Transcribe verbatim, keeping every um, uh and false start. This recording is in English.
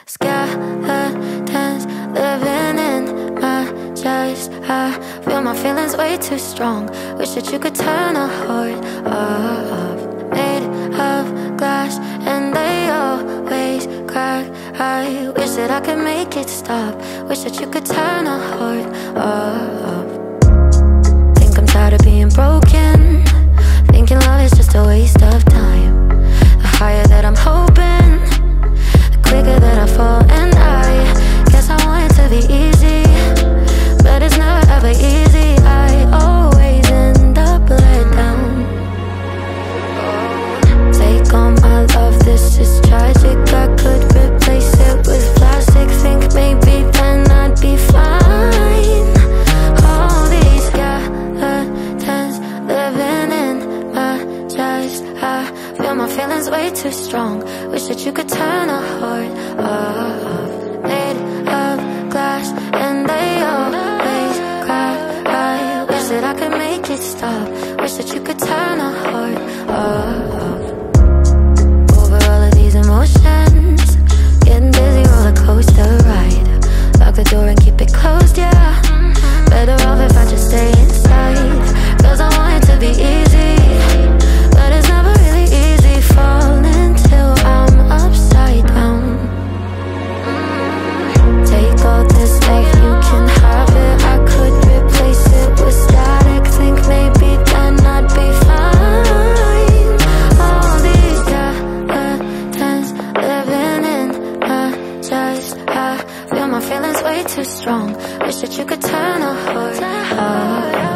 Skeletons living in my chest. I feel my feelings way too strong. Wish that you could turn a heart off. Made of glass and they always crack. I wish that I could make it stop. Wish that you could turn a heart off. Think I'm tired of being broken. Thinking love is just a waste of time. The higher that I'm hoping, the quicker that I fall. And I guess I want it to be easy, but it's never ever easy. I always end up let down. Take all my love, this is tragic. I could replace it with plastic. Think maybe then I'd be fine. All these skeletons living in my chest. I feel my feelings way too strong. Wish that you could turn a heart off. Made of glass and they always crack. I wish that I could make it stop. Wish that you could turn a heart off. Over all of these emotions, getting dizzy, roller coaster ride. Lock the door and keep it closed, yeah. Better off if I just stay inside. Cause I want it to be easy, but it's never really easy falling till I'm upside down. Take all this love, you can have it. I could replace it with static. Think maybe then I'd be fine. All these skeletons living in my chest. I feel my feelings way too strong. Wish that you could turn a heart off.